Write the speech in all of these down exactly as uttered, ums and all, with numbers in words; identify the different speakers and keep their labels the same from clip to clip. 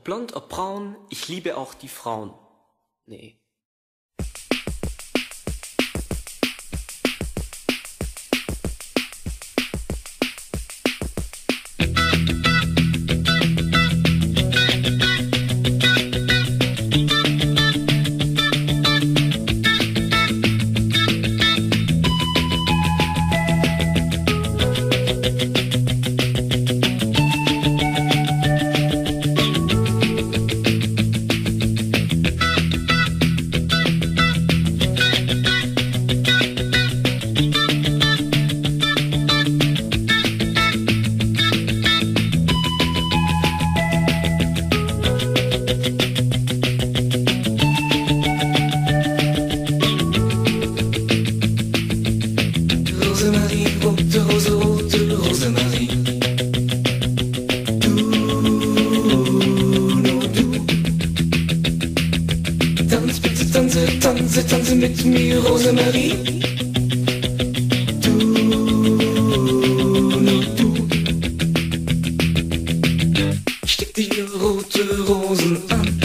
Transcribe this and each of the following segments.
Speaker 1: Ob blond, ob braun, ich liebe auch die Frauen. Nee.
Speaker 2: Tanze, tanze mit mir, Rosemarie. Du, nur du. Ich steck dir rote Rosen an.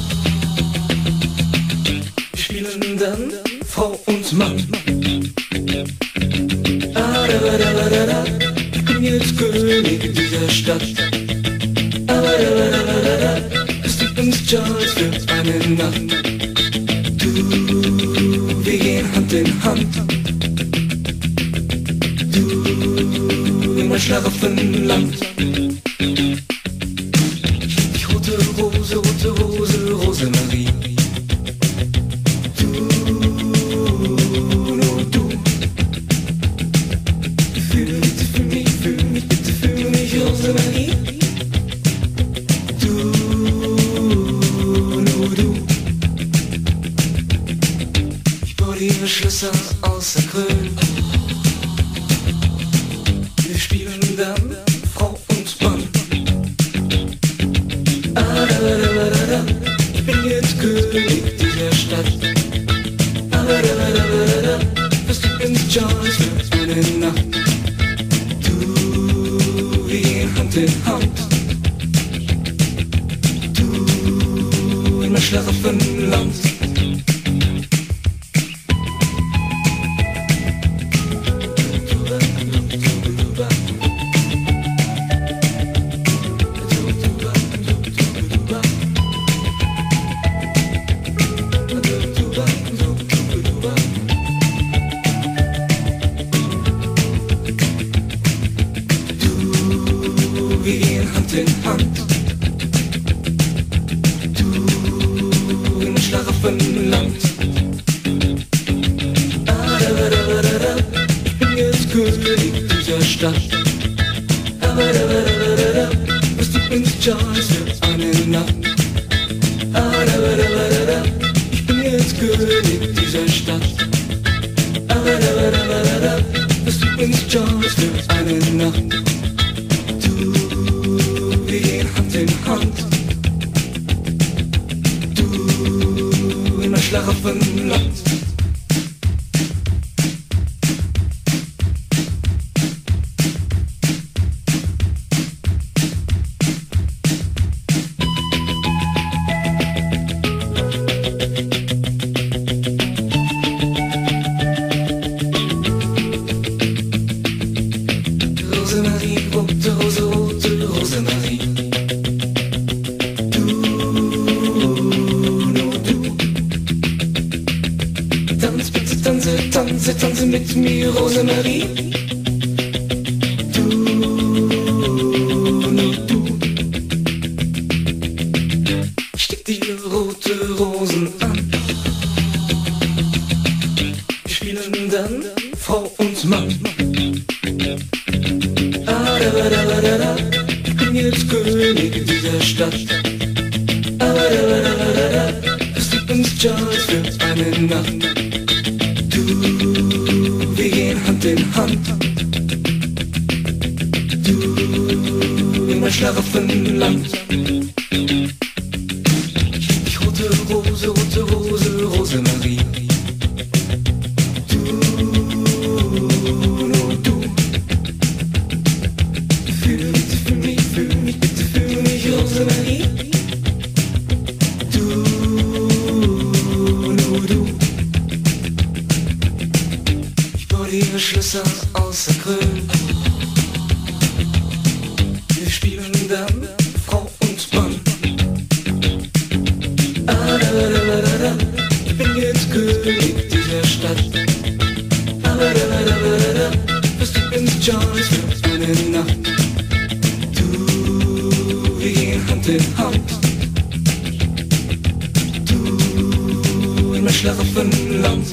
Speaker 2: Wir spielen dann Frau und Mann. Ah, da, da, da, da, da. Ich bin jetzt König dieser Stadt. Ah, da, da, da, da, da, da. Es gibt uns Charles für eine Nacht. Wir gehen Hand in Hand. Du in mein Schlaraffenland. Ich rote Rose, rote Rose, Rosemarie. Du, nur du. Fühl mich, fühl mich, fühl mich, bitte fühl mich, Rosemarie. Du, nur du. Wir Schlösser aus Acryl. Wir spielen dann Frau und Mann. Ah, da, da, da, da, da. Ich bin jetzt König dieser Stadt. Ah, da, da, da, da, da, da. Was du bist, Charles, für eine Nacht. Du, wir gehen Hand in Hand. Du, in mein Schlaraffenland. Wir gehen Hand in Hand. Du im Schlaraffenland. Ah, da, da, da, da, da. Ich bin jetzt König dieser Stadt. Ah, da, da, da, da, da, da. Was du bist, Charles, für eine Nacht. Ah, da, da, da, da, da. Ich bin jetzt König dieser Stadt. Ah, da, da, da, da, da, da. Was du bist, Charles, für eine Nacht. Wir gehen Hand in Hand. Du in mein Schlaraffenland. Rosemarie, rote Rose, rote Rosemarie. Du, nur du. Tanz, bitte tanze, tanze, tanze mit mir, Rosemarie. Du, nur du. Ich steck dir rote Rosen an. Wir spielen dann Frau und Mann. Ah, da, da, da, da, da. Ich bin jetzt König dieser Stadt. Ah, da, da, da, da, da. Es gibt uns Charles für eine Nacht. Du, wir gehen Hand in Hand. Du in mein Schlaraffenland. Ich rote Rose, rote Rose, Rosemarie. Rosemarie. spielen dann Frau und Mann. Ah, da, da, da, da, da. Ich bin jetzt König dieser Stadt. Ah, da, da, da, da, da. Bist du Prinz Charles für eine Nacht? Du, wir gehen Hand in Hand. Du, in mein Schlaraffenland.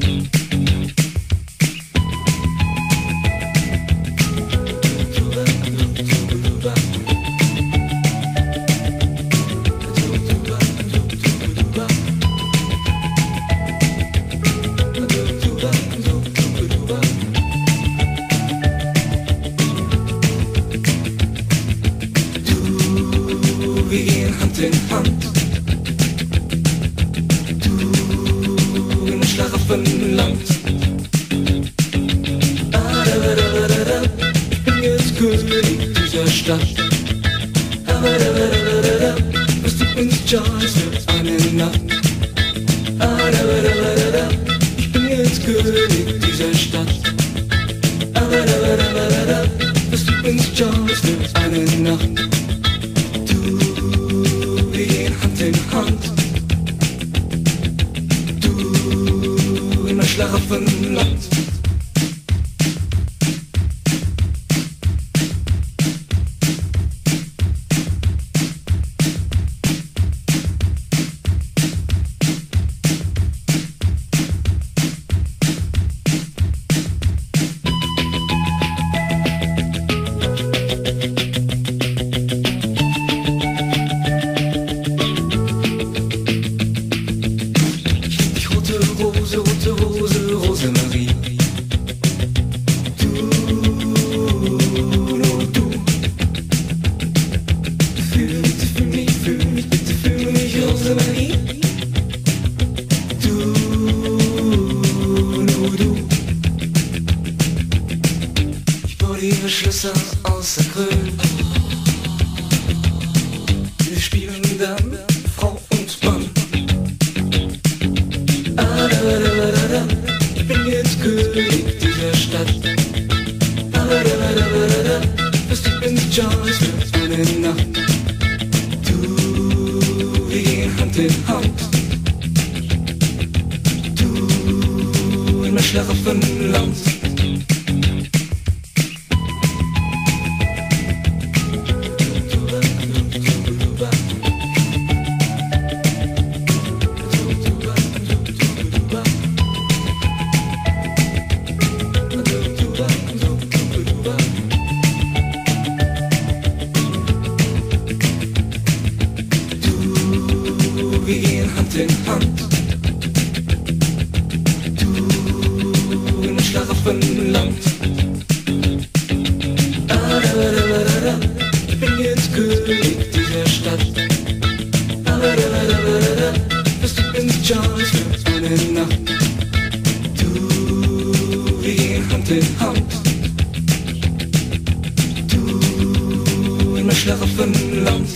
Speaker 2: Wir gehen Hand in Hand. Du in Schlaraffenland. Ah, da, da, da, da, da. Ich bin jetzt König dieser Stadt. Ah, da, da, da, da, da, da. Bist du Prinz Charles für eine Nacht? Ah, da, da, da, da, da. Ich bin jetzt König dieser Stadt. Ah, da, da, da, da, da, da. Bist du Prinz Charles für eine Nacht? Wir gehen Hand in Hand. Du in mein Schlaraffenland. Rose, rote Rose, Rosemarie. Du, nur du. Fühl bitte für mich, fühl mich, bitte fühl mich, Rosemarie. Du, nur du. Ich baue dir Schlösser aus Acryl. Wir spielen dann Frau und Mann. Ich bin jetzt König dieser Stadt. Ah, da, da, da, da, da. Bist du Prinz Charles für eine Nacht? Du, wir gehen Hand in Hand. Du in mein Schlaraffenland. Wir gehen Hand in Hand. Du in mein Schlaraffenland. Ah, da, da, da, da, da. Ich bin jetzt König dieser Stadt. Ah, da, da, da, da, da. Bist du Prinz Charles für eine Nacht? Du, wir gehen Hand in Hand. Du in mein Schlaraffenland.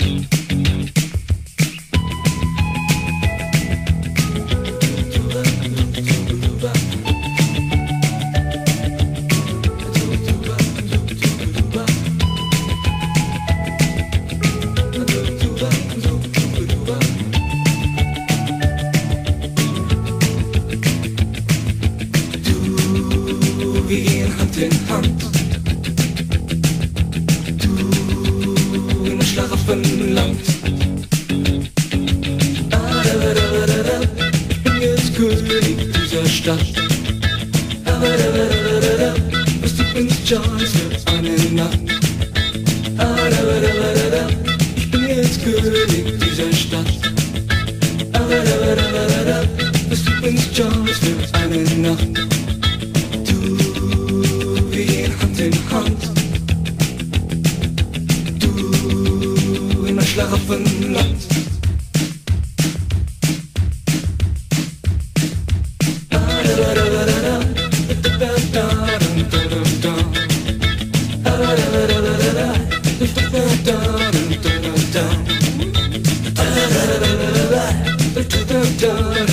Speaker 2: Wir gehen Hand in Hand. Du in mein Schlaraffenland. Ah, da, da, da, da, da. Ich bin jetzt König dieser Stadt. Ah, da, da, da, da, da. Bist du Prinz Charles für eine Nacht? Ah, da, da, da, da, da. Ich bin jetzt König dieser Stadt. Ah, da, da, da, da, da. Bist du Prinz Charles für eine Nacht? Wir gehen Hand in Hand. Du in mein Schlaraffenland. Ah, da, da, da, da, da. Da, da, da, da, da, da. Ah, da, da, da, da, da. Da, da, da, da, da, da. Ah, da, da, da, da, da. Da, da, da.